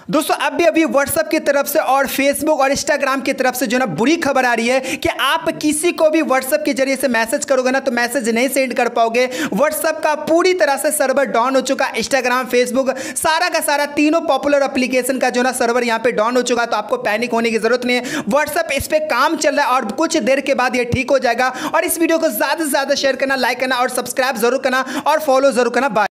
दोस्तों अभी अभी व्हाट्सएप की तरफ से और फेसबुक और इंस्टाग्राम की तरफ से जो ना बुरी खबर आ रही है कि आप किसी को भी व्हाट्सएप के जरिए से मैसेज करोगे ना तो मैसेज नहीं सेंड कर पाओगे। व्हाट्सएप का पूरी तरह से सर्वर डाउन हो चुका। इंस्टाग्राम, फेसबुक, सारा का सारा तीनों पॉपुलर एप्लीकेशन का जो ना सर्वर यहाँ पे डाउन हो चुका। तो आपको पैनिक होने की जरूरत नहीं है। व्हाट्सएप इस पे काम चल रहा है और कुछ देर के बाद ये ठीक हो जाएगा। और इस वीडियो को ज्यादा से ज्यादा शेयर करना, लाइक करना और सब्सक्राइब जरूर करना और फॉलो जरूर करना। बाय।